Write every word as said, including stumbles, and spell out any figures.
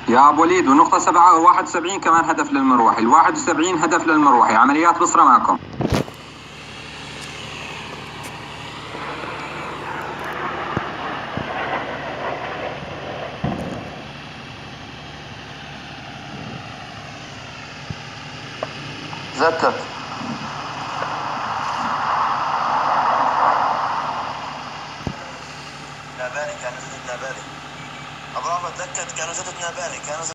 يا ابو وليد، والنقطة سبعة وواحد وسبعين كمان هدف للمروحي، الواحد وسبعين هدف للمروحي، عمليات بصرة معكم. تذكر نابالي، كانوا زدت نابالي. أبو عمر تذكرت كانوا زدت نابالي كانوا